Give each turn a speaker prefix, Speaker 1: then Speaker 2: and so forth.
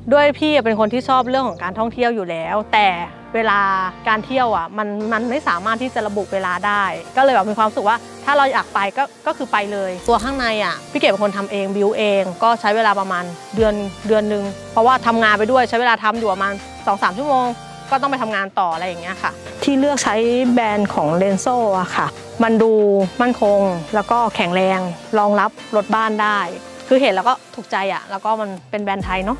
Speaker 1: ด้วยพี่เป็นคนที่ชอบเรื่องของการท่องเที่ยวอยู่แล้วแต่เวลาการเที่ยวอ่ะมันไม่สามารถที่จะระบุเวลาได้ก็เลยแบบมีความรู้สึกว่าถ้าเราอยากไปก็คือไปเลยตัวข้างในอ่ะพี่เก๋เป็นคนทำเองบิวเองก็ใช้เวลาประมาณเดือนนึงเพราะว่าทำงานไปด้วยใช้เวลาทำอยู่ประมาณ 2-3 ชั่วโมงก็ต้องไปทำงานต่ออะไรอย่างเงี้ยค่ะที่เลือกใช้แบรนด์ของเลนโซอะค่ะมันดูมั่นคงแล้วก็แข็งแรงรองรับรถบ้านได้คือเห็นแล้วก็ถูกใจอะแล้วก็มันเป็นแบรนด์ไทยเนาะ